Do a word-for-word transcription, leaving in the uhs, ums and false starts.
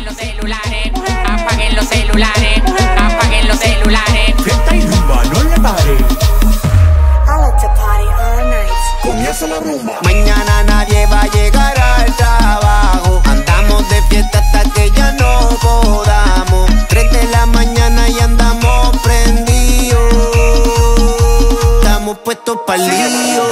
Apaguen los celulares, apaguen los celulares, apaguen los celulares. Fiesta y rumba, no le pare. I like to party all night. Comienza la rumba. Mañana nadie va a llegar al trabajo. Andamos de fiesta hasta que ya no podamos. Tres de la mañana y andamos prendidos. Estamos puestos pa'l lío.